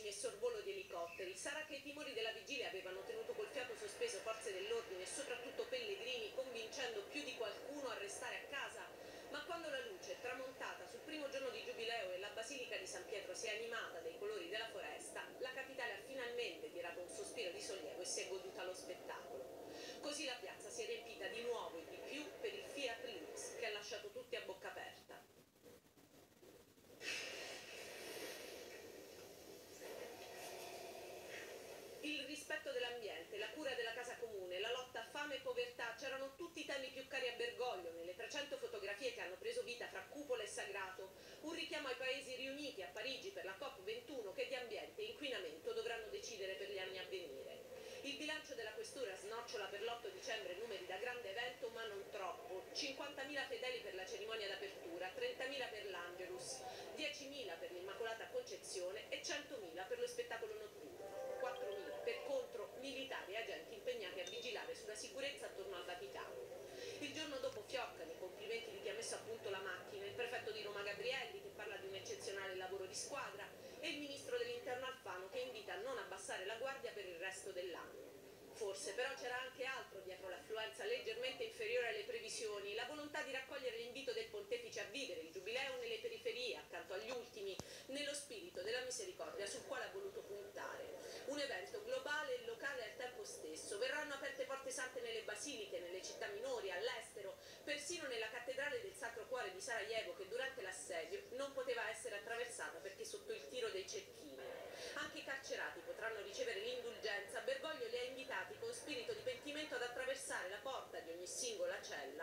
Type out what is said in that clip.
e sorvolo di elicotteri. Sarà che i timori della vigilia avevano tenuto col fiato sospeso forze dell'ordine e soprattutto pellegrini, convincendo più di qualcuno a restare a casa. Ma quando la luce è tramontata sul primo giorno di Giubileo e la Basilica di San Pietro si è animata dai colori della foresta, la capitale ha finalmente tirato un sospiro di sollievo e si è goduta lo spettacolo. Così la piazza si è riempita di nuovo e di più per il Fiat Lux, che ha lasciato tutti a bocca aperta. Il rispetto dell'ambiente, la cura della casa comune, la lotta a fame e povertà, c'erano tutti i temi più cari a Bergoglio nelle 300 fotografie che hanno preso vita fra cupola e sagrato, un richiamo ai paesi riuniti a Parigi per la COP21 che di ambiente e inquinamento dovranno decidere per gli anni a venire. Il bilancio della questura snocciola per l'8 dicembre numeri da grande evento ma non troppo, 50.000 fedeli per la cerimonia d'apertura, 30.000 per l'Angelus, 10.000 per l'Immacolata Concezione e 100.000 per lo spettacolo notturno, 4.000 per contro militari e agenti impegnati a vigilare sulla sicurezza attorno al Vaticano. Il giorno dopo fioccano i complimenti di chi ha messo a punto la macchina, il prefetto di Roma Gabrielli che parla di un eccezionale lavoro di squadra e il ministro dell'Interno Alfano che invita a non abbassare la guardia per il resto dell'anno. Forse però c'era anche altro dietro l'affluenza leggermente inferiore alle previsioni, la volontà di raccogliere l'invito del pontefice a vivere il giubileo nelle periferie, accanto agli ultimi, nello spirito della misericordia sul quale ha voluto puntare. Un evento globale e locale al tempo stesso. Verranno aperte porte sante nelle basiliche, nelle città minori, all'estero, persino nella cattedrale del Sacro Cuore di Sarajevo che durante l'assedio non poteva essere attraversata perché sotto il tiro dei cecchini. Anche i carcerati potranno ricevere l'indulgenza. Bergoglio li ha invitati con spirito di pentimento ad attraversare la porta di ogni singola cella